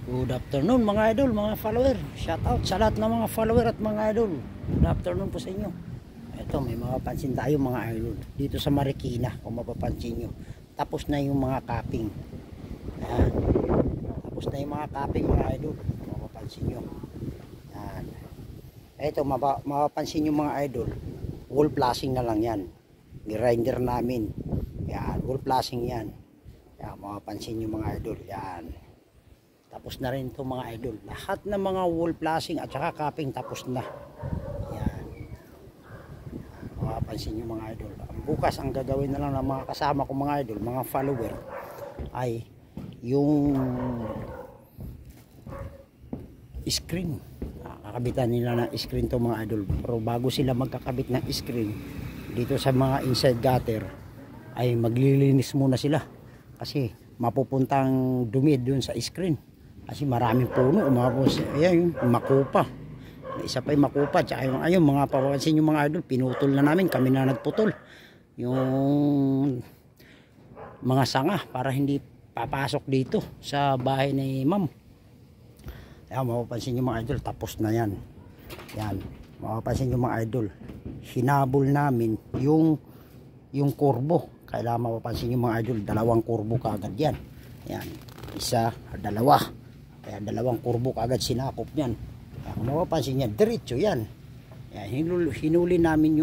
Good afternoon mga idol, mga follower. Shout out sa lahat ng mga follower at mga idol. Good afternoon po sa inyo. Ito, may mapapansin tayo mga idol dito sa Marikina, kung mapapansin nyo. Tapos na yung mga capping. Ayan. Tapos na yung mga capping mga idol, kung mapapansin nyo. Ayan. Ito, mapapansin nyo mga idol, wall flashing na lang yan. Grinder namin. Ayan, wall flashing yan. Ayan, mapapansin nyo mga idol. Ayan. Tapos na rin ito mga idol. Lahat ng mga wall flashing at saka capping tapos na. Yan. Mapapansin nyo mga idol. Bukas ang gagawin na lang ng mga kasama ko mga idol, mga follower, ay yung screen. Kakabitan nila ng screen to mga idol. Pero bago sila magkakabit ng screen dito sa mga inside gutter, ay maglilinis muna sila. Kasi mapupuntang dumi dun sa screen. Kasi maraming puno, umabos. Ayan yung makupa. Isa pa yung makupa. Tsaka yung ayun, mga papansin yung mga idol, pinutol na namin. Kami na nagputol. Yung mga sanga para hindi papasok dito sa bahay ni ma'am. Ayan, mapapansin yung mga idol, tapos na yan. Yan, mapapansin yung mga idol. Hinabol namin yung kurbo. Kailangan mapapansin yung mga idol, dalawang kurbo kaagad yan. Yan, isa, dalawa. Kaya dalawang kurbo kaagad sinakop niyan. Kaya kung mapapansin niya, diretso yan. Kaya hinuli namin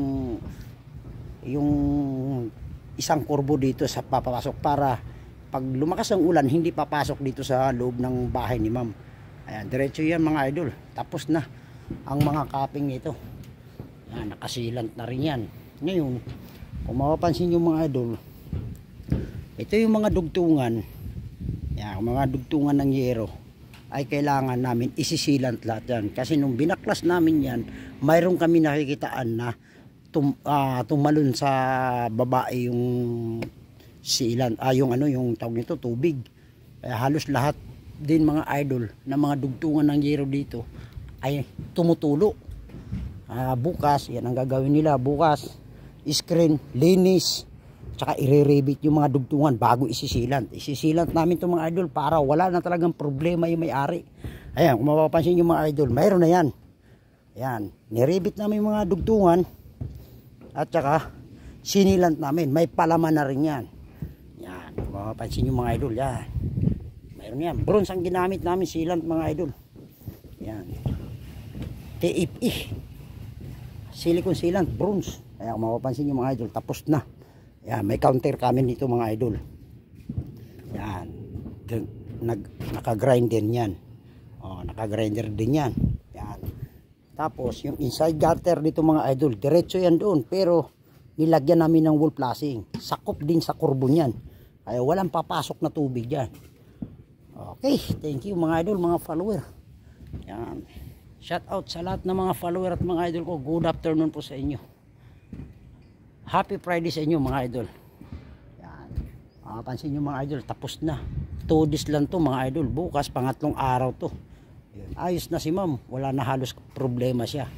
yung isang kurbo dito sa papasok para pag lumakas ang ulan, hindi papasok dito sa loob ng bahay ni ma'am. Ayan, diretso yan mga idol. Tapos na ang mga capping nito. Yan, nakasilant na rin yan. Ngayon, kung mapapansin yung mga idol, ito yung mga dugtungan. Yan, mga dugtungan ng yero ay kailangan namin isisilant lahat yan. Kasi nung binaklas namin yan, mayroon kami nakikitaan na tumalon sa babae yung silan, yung tawag nito, tubig. Kaya halos lahat din mga idol na mga dugtungan ng yero dito ay tumutulo. Bukas, yan ang gagawin nila. Bukas, screen, linis, tsaka i-rebate yung mga dugtungan bago isisilant. Isisilant namin itong mga idol para wala na talagang problema yung may-ari. Ayan, kung mapapansin yung mga idol, mayroon na yan. Ayan, nirebate namin yung mga dugtungan at tsaka sinilant namin. May palaman na rin yan. Ayan, kung mapapansin yung mga idol, yan. Mayroon yan. Bronze ang ginamit namin silant mga idol. Ayan. TFE. Silicone sealant, bronze. Ayan, kung mapapansin yung mga idol, tapos na. Yan, may counter kami dito mga idol. Yan. Naka-grinder yan. Naka-grinder din yan. Yan. Tapos yung inside gutter dito mga idol, diretso yan doon, pero nilagyan namin ng wall flashing. Sakop din sa kurbo niyan. Kaya walang papasok na tubig diyan. Okay, thank you mga idol, mga follower. Yan. Shout out sa lahat ng mga follower at mga idol ko. Good afternoon po sa inyo. Happy Friday sa inyo mga idol. Yan. Pansin nyo mga idol, tapos na. 2 days lang to mga idol. Bukas pangatlong araw to. Yan. Ayos na si ma'am. Wala na halos problema siya.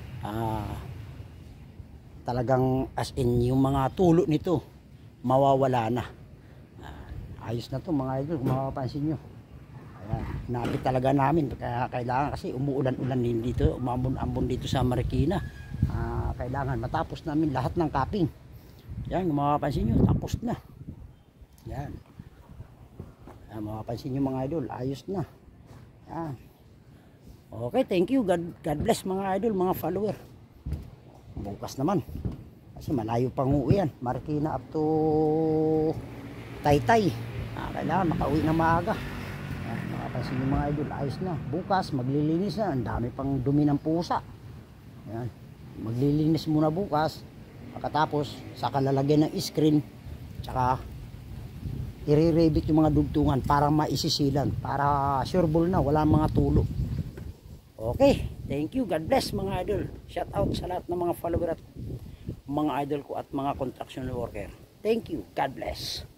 Talagang as in yung mga tulo nito mawawala na. Ayos na to mga idol, kung mapapansin nyo. Ayan. Napit talaga namin. Kaya kailangan kasi umuulan-ulan din dito. Umambon-ambon dito sa Marikina. Kailangan matapos namin lahat ng capping. Yan, kung mapapansin nyo, tapos na. Yan. Mapapansin nyo mga idol, ayos na. Yan. Okay, thank you. God bless mga idol, mga follower. Bukas naman. Kasi malayo pang uwi yan. Marikina up to Taytay. Kailangan makauwi na maaga. Yan, mapapansin nyo mga idol, ayos na. Bukas, maglilinis na. Ang dami pang dumi ng pusa. Yan. Maglilinis muna bukas, pagkatapos saka lalagyan ng screen, tsaka i-rebate yung mga dugtungan para maisisilan, para sureball na wala mga tulo. Okay, thank you, God bless mga idol. Shout out sa lahat ng mga follower at mga idol ko at mga construction worker. Thank you, God bless.